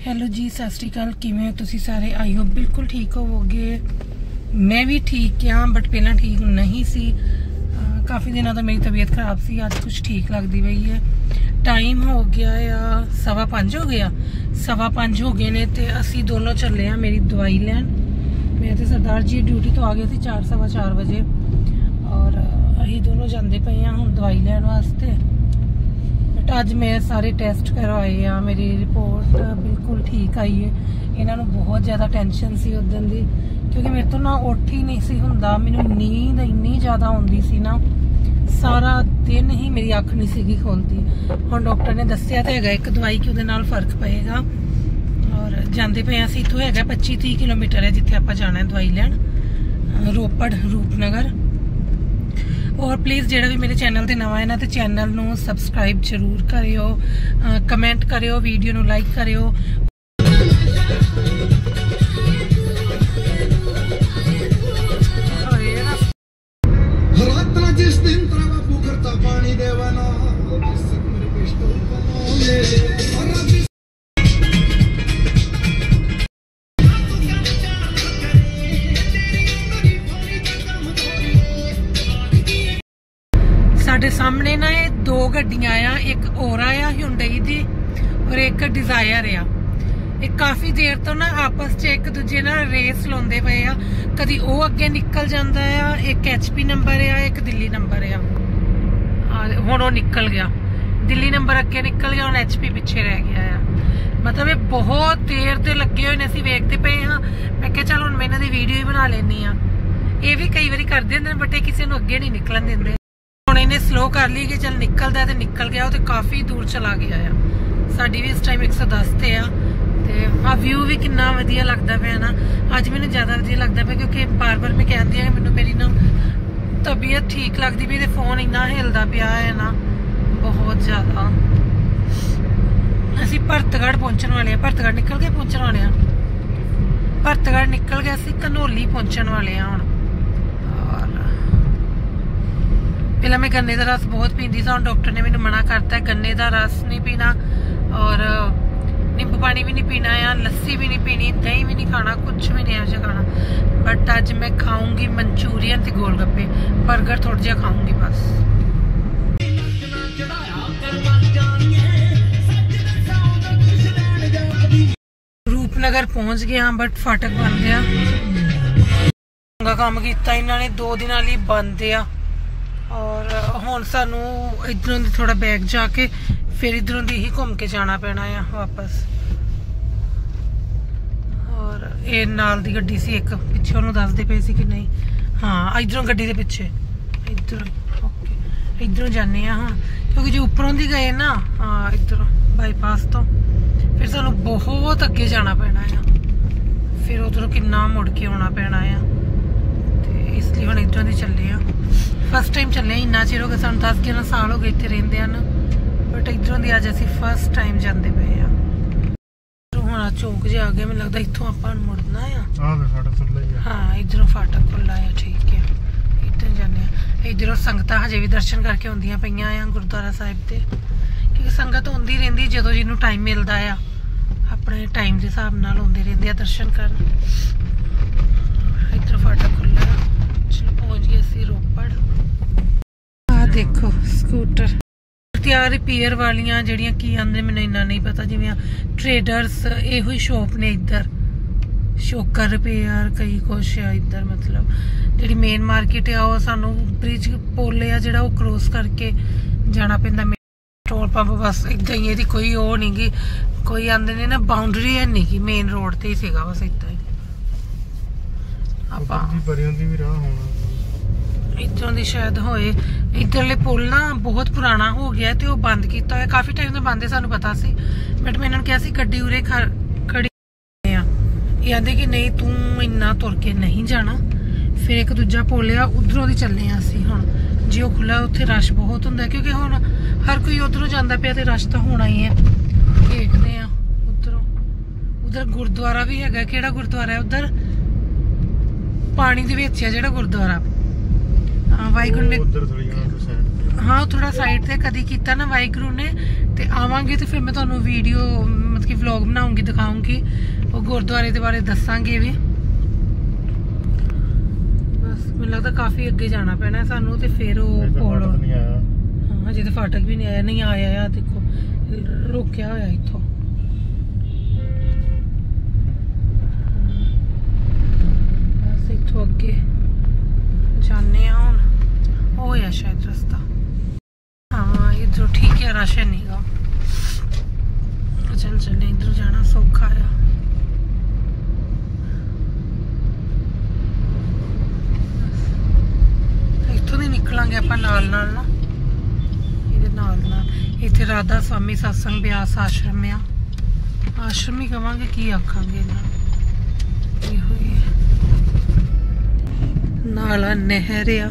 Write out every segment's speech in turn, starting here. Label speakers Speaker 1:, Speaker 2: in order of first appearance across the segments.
Speaker 1: Hello ਜੀ, ਸਤਿ ਸ਼੍ਰੀ ਅਕਾਲ। ਕਿਵੇਂ ਹੋ ਤੁਸੀਂ ਸਾਰੇ? ਆਈ ਹੋਪ ਬਿਲਕੁਲ ਠੀਕ ਹੋਵੋਗੇ। ਮੈਂ ਵੀ ਠੀਕ ਹਾਂ, ਬਟ ਪਹਿਲਾਂ ਠੀਕ ਨਹੀਂ ਸੀ। ਕਾਫੀ ਦਿਨਾਂ ਤੋਂ ਮੇਰੀ ਤਬੀਅਤ ਖਰਾਬ ਸੀ। ਅੱਜ ਕੁਝ ਠੀਕ ਲੱਗਦੀ ਪਈ ਹੈ। ਟਾਈਮ ਹੋ ਗਿਆ ਆ 5:15 ਹੋ ਗਿਆ, 5:15 ਹੋ ਗਏ ਨੇ ਤੇ ਅਸੀਂ ਦੋਨੋਂ ਚੱਲੇ ਆ ਮੇਰੀ ਦਵਾਈ ਲੈਣ। ਮੈਂ ਤੇ ਸਰਦਾਰ ਜੀ ਡਿਊਟੀ ਤੋਂ ਆ ਗਏ ਸੀ 4:15 ਵਜੇ ਔਰ ਅਸੀਂ ਦੋਨੋਂ ਜਾਂਦੇ ਪਏ ਆ ਹੁਣ ਦਵਾਈ ਲੈਣ ਵਾਸਤੇ। ਅੱਜ मैं सारे टेस्ट करवाए आ, मेरी रिपोर्ट बिल्कुल ठीक आई है। इन्हां नूं बहुत ज़्यादा टेंशन सी उस दिन दी, क्योंकि मेरे तो ना उठ ही नहीं सी हुंदा। मैनूं नींद इन्नी ज़्यादा आउंदी सी ना, सारा दिन ही मेरी अख नहीं सी खोलती। हुण डॉक्टर ने दस्सिया तो हैगा एक दवाई कि उहदे नाल फर्क पएगा। और जांदे पे असीं इत्थों हैगा 25-30 किलोमीटर है जिथे आपां जाना है दवाई लैण, रोपड़ रूपनगर। और प्लीज़ जेड़ा भी मेरे चैनल ते नवा है ना, तो चैनल नू सबसक्राइब जरूर करियो, कमेंट करियो, वीडियो नू लाइक करियो। जिस दिन करता पानी देवाना साडे सामने ना ये 2 गड्डियां आ, एक ओरा आ हुंडई दी और एक डिजायर आ। एक काफी देर तो ना आपस च एक दूजे ना रेस लाउंदे पे आ। कदी ओ अगे निकल जांदा आ, एक HP नंबर आ, एक दिल्ली नंबर आ। हुण ओ निकल गया, दिल्ली नंबर अगे निकल गया, हुण HP पिछे रह गया आ। मतलब ये बहुत देर ते लगे हुए ने, असीं वेखदे पे हां। मैं कहा चल हुण मैं इन्हां दी वीडियो ही बना लैनी आ। ये भी कई बारी करदे हुंदे ने, बट ये किसी नूं अगे नहीं निकलन दिंदे। इन्हें स्लो कर ली कि चल निकलता है तो निकल गया, तो काफ़ी दूर चला गया है। साड़ी भी इस टाइम 110 ते आ ते आ व्यू भी कितना वधिया लगता पे ना। अज मैंने ज़्यादा वधिया लगता पे क्योंकि बार बार मैं कहती हाँ मैंने मेरी ना तबीयत ठीक लगती पई, फोन इन्ना हिलदा पिया है ना बहुत ज़्यादा। असीं भरतगढ़ पहुँचने वाले हैं, भरतगढ़ निकल के पहुँचने वाले हैं, भरतगढ़ निकल के असीं घनौली पहुँचने वाले हैं हुण। पहला मैं गन्ने का रस बहुत पीती था, डॉक्टर ने मैंने मना करता है गन्ने का रस नहीं पीना और नींबू पानी भी नहीं पीना है, लस्सी भी नहीं पीनी, दही भी नहीं खाना, कुछ भी नहीं ऐसा खाना। बट आज मैं खाऊंगी मंचूरियन ते गोलगप्पे, बर्गर थोड़ा जिहा खाऊंगी बस। रूपनगर पहुंच गया बट फाटक बंद गया। चंगा काम किया इन्होंने, 2 दिन लिए बंद आ। और हुण सानू इधरों दी थोड़ा बैग जाके फिर इधरों दी ही घूम के जाना पैना है वापस। और ये नाल दी गड्डी सी एक पिछे, उन्होंने दसदे पे सी कि नहीं, हाँ इधरों गड्डी दे पिछे इधर ओके इधरों जाने हाँ, क्योंकि जो उपरों दी गए ना हाँ इधरों बाईपास तो फिर सानू बहुत अगे जाना पैना है, फिर उधरों कितना मुड़ के आना पैना है। तो इसलिए हम इधरों दी चले हैं, फस्ट टाइम चले। इन्ना चिर हो गया सानू, 10-11 साल हो गए इत्थे रहिंदे हन, बट इधरों दी अज असीं फस्ट टाइम जांदे पे आ। हुण चौक जे आ गए, मैनूं लगदा इत्थों आपां मुड़ना आ। फाटक खुल्ला ही आ, हाँ इधरों फाटक खुल्ला है, ठीक है इधर जाने आ। इधरों संगतां हजे भी दर्शन करके आउंदियां पईयां आ गुरुद्वारा साहिब दे, क्योंकि संगत आउंदी रहिंदी जदों जिन्नूं टाइम मिलदा आ, अपने टाइम दे हिसाब नाल आउंदे रहिंदे आ दर्शन करन। इधरों फाटक खुल्ला है, चलो पहुंच गए असीं रोपड़। देखो स्कूटर त्यार रिपेयर वालियां जड़ियां की आंदे मैनूं इन्ना नहीं पता, जिवें ट्रेडर्स इहो ही शॉप ने इधर, शोकर रिपेयर कई कुछ है इधर। मतलब जिहड़ी मेन मार्केट है वो सानू ब्रिज पुल है जिहड़ा वो क्रॉस करके जाना पैंदा। पेट्रोल पंप बस इदां ही, इहदी कोई वो नहीं गी, कोई आंदे ने ना बाउंड्री है नहीं गी, मेन रोड ते ही सीगा बस इदां ही। आपां इधरों दी शायद होए, इधरले पुल ना बहुत पुराना हो गया तो बंद किया है, काफी टाइम तो बंद है सानू पता सी, बट मैं इन्होंने कहा सी गड्डी उरे खड़ी ये आंदे कि नहीं तू इन्ना तुर के नहीं जाना। फिर एक दूजा पुल आ उधरों दी चले असीं हुण, जो खुला उत्थे रश बहुत हुंदा, क्योंकि हुण हर कोई उधरों जांदा पिया ते रश तो होना ही है। देखते आ उधरों, उधर गुरुद्वारा भी हैगा, किहड़ा गुरुद्वारा है उधर पानी दे विच है जिहड़ा गुरुद्वारा, वाहिगुरू ने हाँ थोड़ा साइड से कदी किया ना वाहिगुरू ने, ते आवांगे तो फिर मैं तुहानू वीडियो मतलब कि व्लॉग बनाऊंगी, दिखाऊंगी और गुरुद्वारे के बारे दसांगे भी। बस मैंने लगता काफ़ी अगे जाना पैना है सानू, तो फिर कोल हाँ हजे तो फाटक भी नहीं आया, नहीं आया देखो रोकया होया इत्थों। बस इत्थों अगे जाने हुण होया शायद रास्ता। हाँ इधरों ठीक है, रश है नहीं गा। चल चले इधर जाना सौखा है। इत्थों दी निकलांगे आपां नाल नाल ना, इहदे नाल नाल। इत्थे राधा स्वामी सत्संग ब्यास आश्रम आ, आश्रम ही कहांगे की आखांगे इन्हां इहो ही है। नाल नहर आ,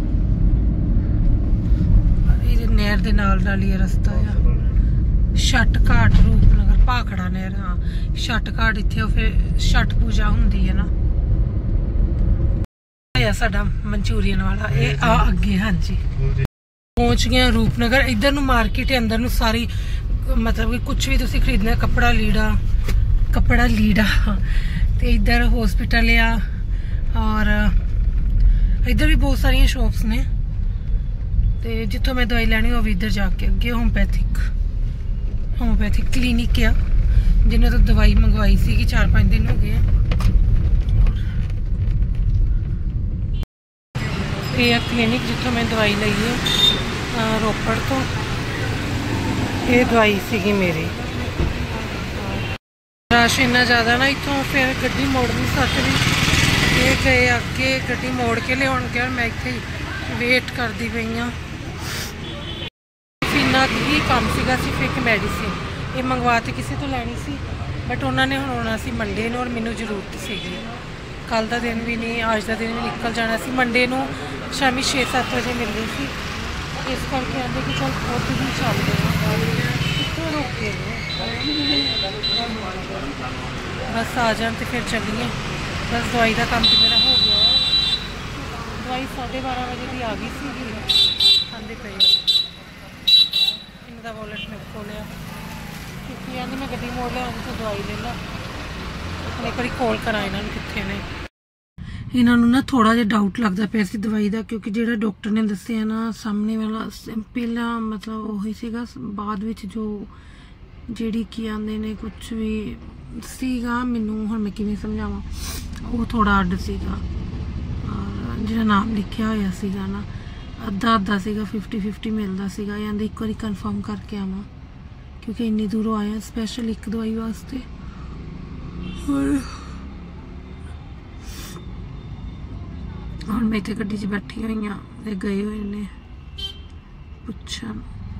Speaker 1: नहर दे नाल नाल ही रस्ता आ। छठ घाट रूपनगर भाखड़ा नहर, हाँ छठ घाट इत्थे फिर छठ पूजा हुंदी है ना। साडा मंचूरियन वाला ये आ अगे, हाँ जी पहुंच गए रूपनगर। इधर नू मार्केट है, अंदर नू सारी मतलब कि कुछ भी तुसी खरीदना, कपड़ा लीड़ा ते इधर हॉस्पिटल आ, और इधर भी बहुत सारिया शॉप्स ने। ते जिथों मैं दवाई लैनी वो भी इधर जाके अगे होम्योपैथिक क्लिनिक आ, जिन्हें तो दवाई मंगवाई सी 4-5 दिन हो गए। ये क्लिनिक जिथों मैं दवाई ली है रोपड़ तो, ये दवाई सी मेरी। रश इन्ना ज़्यादा ना इतों फिर गड्डी मोड़ नहीं सकती, ये गए अगे गड्डी मोड़ के लिया गया, मैं इतने वेट करती पई हाँ। इन्ना ही काम सीगा, सिर्फ एक मैडिसिन ये मंगवा तो किसी तो लैनी सी, बट उन्होंने हुण आना सी मंडे नूं और मैनूं जरूरत सीगी। कल का दिन भी नहीं, अज का दिन भी निकल जाना सी। मंडे नूं शामी 6-7 बजे मिलनी सी, इस करके आते कि चल खुद ही चलते हैं, कितों रोके बस आ जान तो फिर चलिए। बस दवाई का काम तो मेरा हो गया है। दवाई 12:30 बजे की आ गई सी, आंदे पे इनका वॉलेट में खोलिया क्योंकि आंदी मैं गड्डी मोड़ लिया तो दवाई ले ला। एक बार कॉल करा इन्होंने कितने ने, इन्होंने ना थोड़ा जिहा डाउट लगता पे सी दवाई का, क्योंकि जो डॉक्टर ने दसिया ना सामने वाला पहला मतलब वही सीगा, बाद विच जो जिहड़ी की आंदे ने कुछ भी सीगा, मैनू हुण मैं किवें समझावां, वो थोड़ा अड सीगा। और जिहड़ा नाम लिखिया होया सीगा ना अद्धा सीगा, 50-50 मिलता सीगा। आंदे एक बार कन्फर्म करके आवां क्योंकि इन्नी दूरों आया स्पैशल एक दवाई वास्ते। और मैं इतने गड्डी च बैठी हुई हाँ, गए हुए ने पुछन।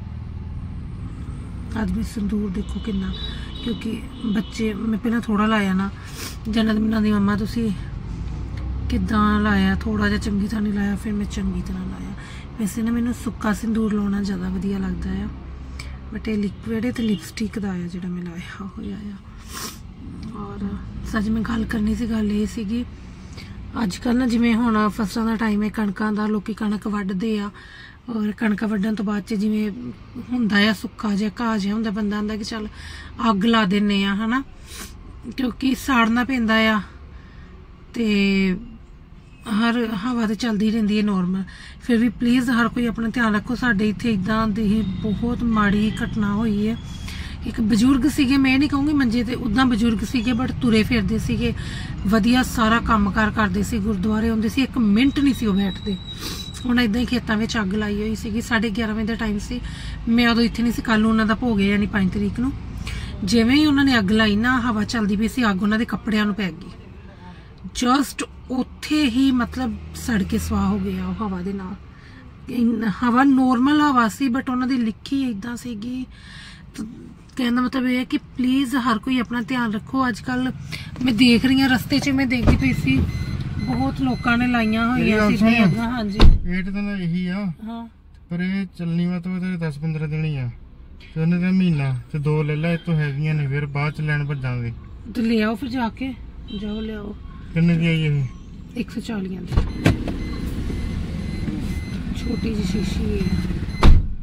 Speaker 1: आज भी संदूर देखो कितना, क्योंकि बच्चे मैं पहला थोड़ा लाया ना, जन्नत मिना दी मम्मा तुसी किद्दां लाया, थोड़ा जिहा चंगी तरह नहीं लाया, फिर मैं चंगी तरह लाया। वैसे ना मैनूं सुक्का संदूर लाना ज़्यादा वधिया लगता है, बट ये लिक्विड है तो लिपस्टिक का आया जो मैं लाया होया आ। और सच में गल करनी सी, गल ये सीगी अजकल ना जिवें हुण फसलों का टाइम है, कणकां दा लोकी कणक वड्डदे आ, और कणक वड्डण तो बाद जिवें हुंदा आ सुक्का जिहा घाह जिहा हुंदा, बंदा आंदा कि चल अग ला दिन्ने आ, है ना, क्योंकि साड़ना पैंदा आ ते हर हवा तो चलती रहिंदी है नॉर्मल। फिर भी प्लीज़ हर कोई अपना ध्यान रखो। साडे इत्थे इदां दी बहुत माड़ी घटना हुई है। एक बजुर्ग सीगे, मैं नहीं कहूँगी मंजे ते, उदा बजुर्ग सीगे बट तुरे फिरदे सीगे, वधिया सारा काम कार करदे सी, गुरुद्वारे आउंदे सी, एक मिनट नहीं सी वो बैठदे। हुण इदां ही खेतां विच अग लाई हुई सीगी, 11:30 बजे का टाइम सी, मैं उदों इत्थे नहीं सी। कल उन्हां दा भोग है यानी 5 तरीक नूं, जिवें ही उन्होंने अग लाई ना, हवा चलदी पई सी, अग उन्हां दे कपड़ियां नूं पै गई, जस्ट उत्थे ही मतलब सड़ के स्वाह हो गया वो हवा दे नाल। हवा नॉर्मल हवा सी बट उन्हां दी लिखी इदां सीगी। कहना मतलब ये है कि प्लीज़ हर कोई अपना ध्यान रखो। अजकल मैं देख रही हूँ रस्ते च, मैं देखती पई सी बहुत लोगों ने लाइया हुई। हाँ जी
Speaker 2: वेट तो यही आ,
Speaker 1: हाँ
Speaker 2: पर ये चलनी वा तो 10-15 दिन ही आ, तो उन्हें तो महीना ते 2 ले ला, तो हैगियां ने, फिर बाद च लैन भजांगे।
Speaker 1: तो ले आओ फिर जाके, जाओ ले आओ।
Speaker 2: किन्ने दी आई है?
Speaker 1: 140 दी छोटी जी शीशी है।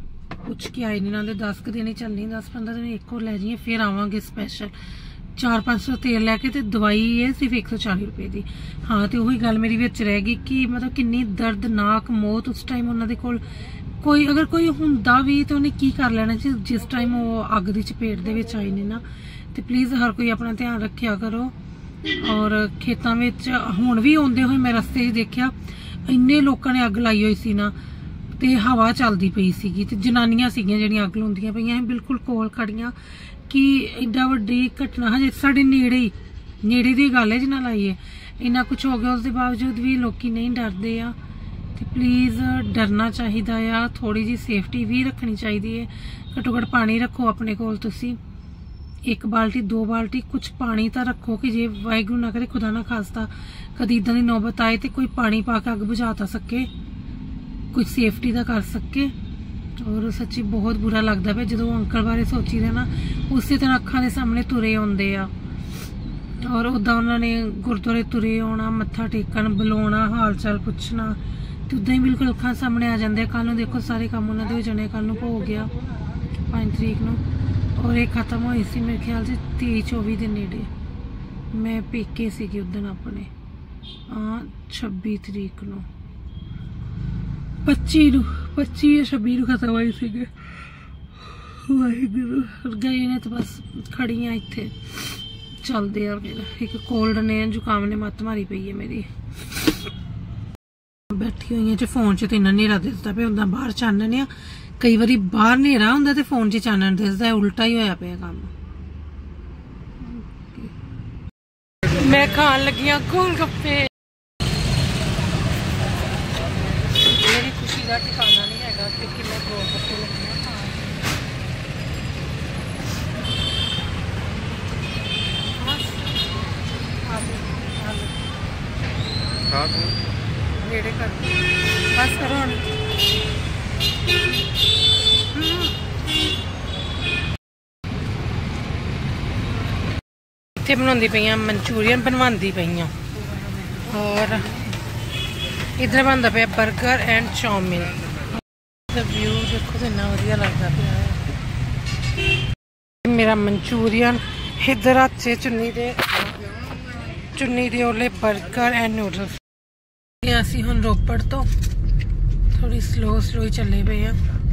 Speaker 1: ਪੁੱਛ ਕੇ ਆਏ ਨੇ ਇਹਨਾਂ ਦੇ 10 ਕੁ ਦਿਨ ਹੀ ਚੱਲਣੀ, 10-15 ਦਿਨ ਇੱਕ ਹੋਰ ਲੈ ਜਾਈਏ, ਫਿਰ ਆਵਾਂਗੇ ਸਪੈਸ਼ਲ 400-500 ਤੇਲ ਲੈ ਕੇ। ਤੇ ਦਵਾਈ ਹੈ ਸਿਰਫ 140 ਰੁਪਏ ਦੀ। ਹਾਂ, ਤੇ ਉਹੀ ਗੱਲ ਮੇਰੀ ਵਿੱਚ ਰਹਿ ਗਈ ਕਿ ਮਤਲਬ ਕਿੰਨੀ ਦਰਦਨਾਕ ਮੌਤ ਉਸ ਟਾਈਮ ਉਹਨਾਂ ਦੇ ਕੋਲ ਕੋਈ ਅਗਰ ਕੋਈ ਹੁੰਦਾ ਵੀ ਤਾਂ ਉਹਨੇ ਕੀ ਕਰ ਲੈਣਾ ਸੀ ਜਿਸ ਟਾਈਮ ਉਹ ਅੱਗ ਦੀ ਚਪੇਟ ਦੇ ਵਿੱਚ ਆਏ ਨੇ ਨਾ। ਤੇ ਪਲੀਜ਼ ਹਰ ਕੋਈ ਆਪਣਾ ਧਿਆਨ ਰੱਖਿਆ ਕਰੋ। ਔਰ ਖੇਤਾਂ ਵਿੱਚ ਹੁਣ ਵੀ ਆਉਂਦੇ ਹੋਏ ਮੈਂ ਰਸਤੇ 'ਚ ਦੇਖਿਆ ਇੰਨੇ ਲੋਕਾਂ ਨੇ ਅੱਗ ਲਾਈ ਹੋਈ ਸੀ ਨਾ, ਤੇ ਹਵਾ ਚੱਲਦੀ ਪਈ ਸੀਗੀ ਤੇ ਜਨਾਨੀਆਂ ਸੀਗੀਆਂ ਜਿਹੜੀਆਂ ਅੱਗ ਲਾਉਂਦੀਆਂ ਪਈਆਂ ਸੀ ਬਿਲਕੁਲ ਕੋਲ ਖੜੀਆਂ। ਕਿ ਏਡਾ ਵੱਡੀ ਘਟਨਾ ਹਜੇ ਸਾਡੇ ਨੇੜੇ ਦੀ ਗੱਲ ਹੈ ਜਿੰਨਾ ਲਾਈਏ, ਇੰਨਾ ਕੁਝ ਹੋ ਗਿਆ ਉਸ ਦੇ ਬਾਵਜੂਦ ਵੀ ਲੋਕੀ ਨਹੀਂ ਡਰਦੇ ਆ। ਤੇ ਪਲੀਜ਼ ਡਰਨਾ ਚਾਹੀਦਾ ਆ, ਥੋੜੀ ਜੀ ਸੇਫਟੀ ਵੀ ਰੱਖਣੀ ਚਾਹੀਦੀ ਹੈ। ਘੱਟੋ ਘੱਟ ਪਾਣੀ ਰੱਖੋ ਆਪਣੇ ਕੋਲ, ਤੁਸੀਂ 1 ਬਾਲਟੀ 2 ਬਾਲਟੀ ਕੁਝ ਪਾਣੀ ਤਾਂ ਰੱਖੋ ਕਿ ਜੇ ਵਾਹਿਗੁਰੂ ਨਾ ਕਰੇ ਖੁਦਾ ਨਾ ਖਾਸਤਾ ਕਦੀ ਇਦਾਂ ਦੀ ਨੌਬਤ ਆਏ ਤੇ ਕੋਈ ਪਾਣੀ ਪਾ ਕੇ ਅੱਗ ਬੁਝਾ ਤਾਂ ਸਕੇ, ਕੋਈ ਸੇਫਟੀ ਦਾ ਕਰ ਸਕੇ। ਔਰ ਸੱਚੀ ਬਹੁਤ ਬੁਰਾ ਲੱਗਦਾ ਪਿਆ ਜਦੋਂ ਅੰਕਲ ਬਾਰੇ ਸੋਚੀਦਾ ਨਾ, ਉਸੇ ਤਰ੍ਹਾਂ ਅੱਖਾਂ ਦੇ ਸਾਹਮਣੇ ਤੁਰੇ ਆਉਂਦੇ ਆ। ਔਰ ਉੱਦਾਂ ਉਹਨਾਂ ਨੇ ਗੁਰਦੁਆਰੇ ਤੁਰੇ ਆਉਣਾ, ਮੱਥਾ ਟੇਕਣ, ਬੁਲਾਉਣਾ, ਹਾਲ ਚਾਲ ਪੁੱਛਣਾ, ਤੇ ਉੱਦਾਂ ਹੀ ਬਿਲਕੁਲ ਅੱਖਾਂ ਸਾਹਮਣੇ ਆ ਜਾਂਦੇ ਆ। ਕੱਲ ਨੂੰ ਦੇਖੋ ਸਾਰੇ ਕੰਮ ਉਹਨਾਂ ਦੇ ਹੋ ਜਾਣੇ, ਕੱਲ ਨੂੰ ਭੋਗ ਗਿਆ 5 ਤਰੀਕ ਨੂੰ, ਔਰ ਇਹ ਖਤਮ ਹੋਈ ਸੀ ਮੇਰੇ ਖਿਆਲ 'ਚ 23-24 ਦੇ ਨੇੜੇ। ਮੈਂ ਪੇਕੇ ਸੀਗੀ ਉਦਣ ਆਪਣੇ 26 ਤਰੀਕ ਨੂੰ, 25 ਜਾਂ 26 ਨੂੰ ਖਤਮ ਹੋਈ ਸੀਗੇ। ਵਾਹਿਗੁਰੂ ਗਏ ਨੇ ਤਾਂ ਬਸ ਖੜੀਆਂ ਇੱਥੇ ਚੱਲਦੇ ਆ। ਫਿਰ ਇੱਕ ਕੋਲਡ ਨੇ ਜ਼ੁਕਾਮ ਨੇ ਮੱਤ ਮਾਰੀ ਪਈ ਹੈ ਮੇਰੀ। ਬੈਠੀ ਹੋਈਆਂ ਚ ਫੋਨ 'ਚ ਤੇ ਇੰਨਾ ਹਨੇਰਾ ਦਿਸਦਾ ਪਿਆ, ਉਦਾਂ ਬਾਹਰ ਚਾਨਣ ਆ। ਕਈ ਵਾਰੀ ਬਾਹਰ ਹਨੇਰਾ ਹੁੰਦਾ ਤੇ ਫੋਨ 'ਚ ਚਾਨਣ ਦਿਸਦਾ, ਉਲਟਾ ਹੀ ਹੋਇਆ ਪਿਆ ਕੰਮ। ਮੈਂ ਖਾਣ ਲੱਗੀਆਂ ਗੋਲ ਗੱਪੇ। ਮੇਰੀ ਖੁਸ਼ੀ ਦਾ ਠਿਕਾਣਾ ਨਹੀਂ ਹੈਗਾ ਕਿਉਂਕਿ ਮੈਂ ਗੋਲ ਗੱਪੇ ਲੱਗੀਆਂ ਖਾਣ। ਨੇੜੇ ਕਰ ਬਸ ਕਰੋ ਹੁਣ। ਇੱਥੇ ਬਣਾਉਂਦੀ ਪਈਆਂ ਮਨਚੂਰੀਅਨ, ਬਣਵਾਉਂਦੀ ਪਈਆਂ। ਔਰ ਇੱਧਰ ਬਣਦਾ ਪਿਆ 버ਗਰ ਐਂਡ ਚਾਉਮੀਨ। ਵਿਊ ਦੇਖੋ ਕਿੰਨਾ ਵਧੀਆ ਲੱਗਦਾ ਪਿਆ। ਮੇਰਾ ਮਨਚੂਰੀਅਨ ਇੱਧਰ ਹੱਥ 'ਚ ਚੁੰਨੀ ਦੇ ਉਹਲੇ 버ਗਰ ਐਂਡ ਨੂਡਲਸ। ਅਸੀਂ ਹੁਣ ਰੋਪੜ ਤੋਂ ਥੋੜੀ ਸਲੋ ਹੀ ਚੱਲੇ ਪਏ ਆ।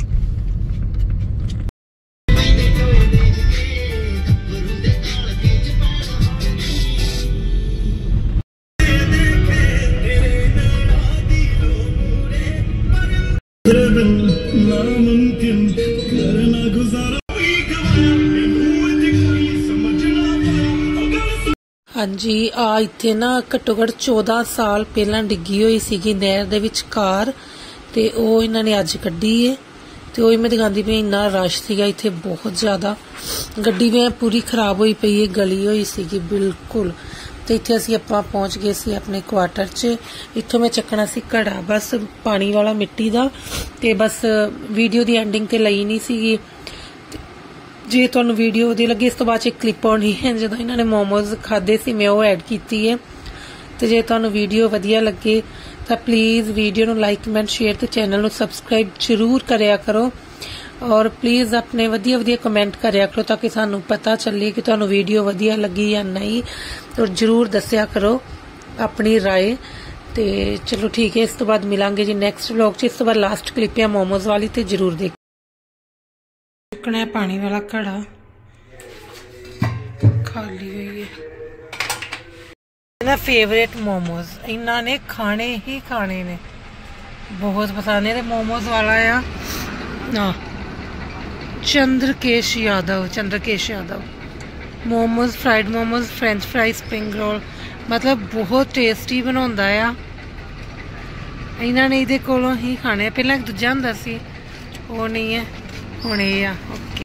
Speaker 1: ਹਾਂਜੀ, ਆ ਇੱਥੇ ਨਾ ਘੱਟੋ ਘੱਟ 14 ਸਾਲ ਪਹਿਲਾਂ ਡਿੱਗੀ ਹੋਈ ਸੀਗੀ ਨਹਿਰ ਦੇ ਵਿੱਚ ਕਾਰ, ਤੇ ਉਹ ਇਹਨਾਂ ਨੇ ਅੱਜ ਕੱਢੀ ਏ। ਤੇ ਉਹ ਮੈਂ ਦਿਖਾਉਂਦੀ ਪਈ, ਇੰਨਾ ਰਸ਼ ਸੀਗਾ ਇੱਥੇ ਬਹੁਤ ਜ਼ਿਆਦਾ। ਗੱਡੀ ਵੀ ਪੂਰੀ ਖਰਾਬ ਹੋਈ ਪਈ ਹੈ, ਗਲੀ ਹੋਈ ਸੀਗੀ ਬਿਲਕੁਲ। ਤੇ ਇੱਥੇ ਅਸੀਂ ਆਪਾਂ ਪਹੁੰਚ ਗਏ ਸੀ ਆਪਣੇ ਕੁਆਟਰ 'ਚ। ਇੱਥੋਂ ਮੈਂ ਚੱਕਣਾ ਸੀ ਘੜਾ, ਬਸ ਪਾਣੀ ਵਾਲਾ ਮਿੱਟੀ ਦਾ। ਤੇ ਬਸ ਵੀਡੀਓ ਦੀ ਐਂਡਿੰਗ ਤੇ ਲਈ ਨਹੀਂ ਸੀਗੀ। ਜੇ ਤੁਹਾਨੂੰ ਵੀਡੀਓ ਵਧੀਆ ਲੱਗੀ, ਇਸ ਤੋਂ ਬਾਅਦ ਇੱਕ ਕਲਿੱਪ ਆਉਣੀ ਹੈ ਜਦੋਂ ਇਹਨਾਂ ਨੇ ਮੋਮੋਜ਼ ਖਾਦੇ ਸੀ, ਮੈਂ ਉਹ ਐਡ ਕੀਤੀ ਹੈ। ਤੇ ਜੇ ਤੁਹਾਨੂੰ ਵੀਡੀਓ ਵਧੀਆ ਲੱਗੇ ਤਾਂ ਪਲੀਜ਼ ਵੀਡੀਓ ਨੂੰ ਲਾਈਕ, ਕਮੈਂਟ, ਸ਼ੇਅਰ ਤੇ ਚੈਨਲ ਨੂੰ ਸਬਸਕ੍ਰਾਈਬ ਜ਼ਰੂਰ ਕਰਿਆ ਕਰੋ। ਔਰ ਪਲੀਜ਼ ਆਪਣੇ ਵਧੀਆ ਕਮੈਂਟ ਕਰਿਆ ਕਰੋ ਤਾਂ ਕਿ ਸਾਨੂੰ ਪਤਾ ਚੱਲੇ ਕਿ ਤੁਹਾਨੂੰ ਵੀਡੀਓ ਵਧੀਆ ਲੱਗੀ ਜਾਂ ਨਹੀਂ। ਔਰ ਜ਼ਰੂਰ ਦੱਸਿਆ ਕਰੋ ਆਪਣੀ ਰਾਏ। ਤੇ ਚਲੋ ਠੀਕ ਹੈ, ਇਸ ਤੋਂ ਬਾਅਦ ਮਿਲਾਂਗੇ ਜੀ ਨੈਕਸਟ ਵਲੌਗ 'ਚ। ਇਸ ਤੋਂ ਬਾਅਦ ਲਾਸਟ ਕਲਿੱਪ ਹੈ ਮੋਮੋਜ਼ ਵਾਲੀ, ਤੇ ਜ਼ਰੂਰ ਦੇਖ। ਚੁੱਕਣਾ ਹੈ ਪਾਣੀ ਵਾਲਾ ਘੜਾ, ਖਾਲੀ ਹੋਈ ਹੈ। ਇਹਦਾ ਫੇਵਰੇਟ ਮੋਮੋਜ਼, ਇਹਨਾਂ ਨੇ ਖਾਣੇ ਹੀ ਖਾਣੇ ਨੇ, ਬਹੁਤ ਪਸੰਦ ਹੈ। ਤੇ ਮੋਮੋਜ਼ ਵਾਲਾ ਆ ਨਾ Chandrakesh Yadav momos, fried momos, French fries, spring roll, ਮਤਲਬ ਬਹੁਤ ਟੇਸਟੀ ਬਣਾਉਂਦਾ ਆ। ਇਹਨਾਂ ਨੇ ਇਹਦੇ ਕੋਲੋਂ ਹੀ ਖਾਣੇ। ਪਹਿਲਾਂ ਇੱਕ ਦੂਜਾ ਹੁੰਦਾ ਸੀ, ਉਹ ਨਹੀਂ ਹੈ, ਹੁਣ ਇਹ ਆ। ਓਕੇ।